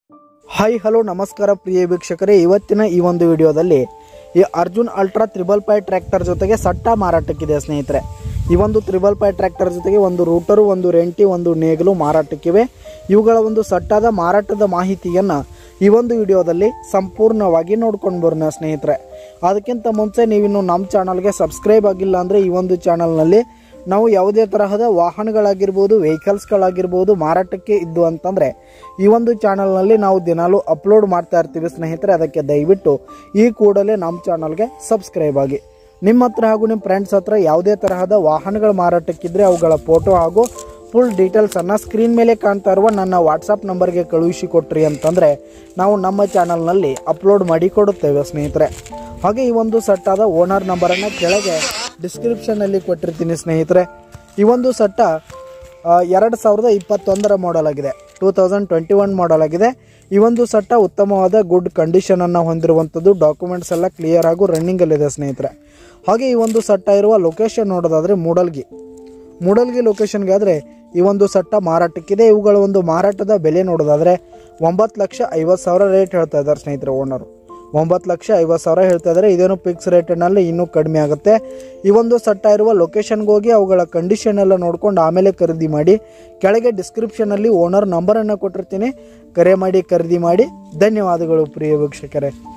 Hi hello ನಮಸ್ಕಾರ ಪ್ರಿಯ ವೀಕ್ಷಕರೇ, ಇವತ್ತಿನ ಈ ಒಂದು ವಿಡಿಯೋದಲ್ಲಿ ಈ ಅರ್ಜುನ್ ಅಲ್ಟ್ರಾ 555 ಟ್ರ್ಯಾಕ್ಟರ್ ಜೊತೆಗೆ ಸಟ್ಟ ಮಾರಾಟಕ್ಕಿದೆ ಸ್ನೇಹಿತರೆ. ಈ ಒಂದು 555 ಟ್ರ್ಯಾಕ್ಟರ್ ಜೊತೆಗೆ ಒಂದು ರೂಟರು, ಒಂದು ರೆಂಟಿ, ಒಂದು ನೇಗಿಲು ಮಾರಾಟಕ್ಕಿವೆ. ಇವುಗಳ ಒಂದು ಸಟ್ಟಾದ ಮಾರಾಟದ ಮಾಹಿತಿಯನ್ನು ಈ ಒಂದು ವಿಡಿಯೋದಲ್ಲಿ ಸಂಪೂರ್ಣವಾಗಿ ನೋಡ್ಕೊಂಡು ಬರೋಣ ಸ್ನೇಹಿತರೆ. ಅದಕ್ಕಿಂತ ಮುಂಚೆ ನೀವಿನ್ನು ನಮ್ಮ ಚಾನಲ್ಗೆ ಸಬ್ಸ್ಕ್ರೈಬ್ ಆಗಿಲ್ಲ ಅಂದರೆ ಈ ಒಂದು ಚಾನಲ್ನಲ್ಲಿ ನಾವು ಯಾವುದೇ ತರಹದ ವಾಹನಗಳಾಗಿರ್ಬೋದು, ವೆಹಿಕಲ್ಸ್ಗಳಾಗಿರ್ಬೋದು ಮಾರಾಟಕ್ಕೆ ಇದ್ದು ಅಂತಂದರೆ ಈ ಒಂದು ಚಾನಲ್ನಲ್ಲಿ ನಾವು ದಿನಾಲೂ ಅಪ್ಲೋಡ್ ಮಾಡ್ತಾ ಇರ್ತೀವಿ ಸ್ನೇಹಿತರೆ. ಅದಕ್ಕೆ ದಯವಿಟ್ಟು ಈ ಕೂಡಲೇ ನಮ್ಮ ಚಾನಲ್ಗೆ ಸಬ್ಸ್ಕ್ರೈಬ್ ಆಗಿ. ನಿಮ್ಮ ಹತ್ರ ಹಾಗೂ ನಿಮ್ಮ ಫ್ರೆಂಡ್ಸ್ ಹತ್ರ ಯಾವುದೇ ತರಹದ ವಾಹನಗಳ ಮಾರಾಟಕ್ಕಿದ್ರೆ ಅವುಗಳ ಫೋಟೋ ಹಾಗೂ ಫುಲ್ ಡೀಟೇಲ್ಸನ್ನು ಸ್ಕ್ರೀನ್ ಮೇಲೆ ಕಾಣ್ತಾ ಇರುವ ನನ್ನ ವಾಟ್ಸಪ್ ನಂಬರ್ಗೆ ಕಳುಹಿಸಿ ಕೊಟ್ರಿ ಅಂತಂದರೆ ನಾವು ನಮ್ಮ ಚಾನಲ್ನಲ್ಲಿ ಅಪ್ಲೋಡ್ ಮಾಡಿ ಕೊಡುತ್ತೇವೆ ಸ್ನೇಹಿತರೆ. ಹಾಗೆ ಈ ಒಂದು ಸಟ್ಟಾದ ಓನರ್ ನಂಬರನ್ನು ಕೆಳಗೆ ಡಿಸ್ಕ್ರಿಪ್ಷನ್ನಲ್ಲಿ ಕೊಟ್ಟಿರ್ತೀನಿ ಸ್ನೇಹಿತರೆ. ಈ ಒಂದು ಸಟ್ಟ 2021 ಮಾಡೆಲ್ ಆಗಿದೆ, 2021 ಮಾಡೆಲ್ ಆಗಿದೆ. ಈ ಒಂದು ಸಟ್ಟ ಉತ್ತಮವಾದ ಗುಡ್ ಕಂಡೀಷನನ್ನು ಹೊಂದಿರುವಂಥದ್ದು. ಡಾಕ್ಯುಮೆಂಟ್ಸ್ ಎಲ್ಲ ಕ್ಲಿಯರ್ ಹಾಗೂ ರನ್ನಿಂಗಲ್ಲಿದೆ ಸ್ನೇಹಿತರೆ. ಹಾಗೆ ಈ ಒಂದು ಸಟ್ಟ ಇರುವ ಲೊಕೇಶನ್ ನೋಡೋದಾದರೆ ಮೂಡಲ್ಗಿ ಲೊಕೇಶನ್ಗೆ ಆದರೆ ಈ ಒಂದು ಸಟ್ಟ ಮಾರಾಟಕ್ಕಿದೆ. ಇವುಗಳ ಒಂದು ಮಾರಾಟದ ಬೆಲೆ ನೋಡೋದಾದರೆ 9,50,000 ರೇಟ್ ಹೇಳ್ತಾ ಇದ್ದಾರೆ ಸ್ನೇಹಿತರೆ. ಓನರು 9,50,000 ಹೇಳ್ತಾ ಇದ್ದಾರೆ. ಇದೇನು ಫಿಕ್ಸ್ ರೇಟಿನಲ್ಲಿ ಇನ್ನೂ ಕಡಿಮೆ ಆಗುತ್ತೆ. ಈ ಒಂದು ಸಟ್ಟ ಇರುವ ಲೊಕೇಶನ್ಗೆ ಹೋಗಿ ಅವುಗಳ ಕಂಡೀಷನ್ ಎಲ್ಲ ನೋಡ್ಕೊಂಡು ಆಮೇಲೆ ಖರೀದಿ ಮಾಡಿ. ಕೆಳಗೆ ಡಿಸ್ಕ್ರಿಪ್ಷನಲ್ಲಿ ಓನರ್ ನಂಬರನ್ನು ಕೊಟ್ಟಿರ್ತೀನಿ, ಕರೆ ಮಾಡಿ ಖರೀದಿ ಮಾಡಿ. ಧನ್ಯವಾದಗಳು ಪ್ರಿಯ ವೀಕ್ಷಕರೇ.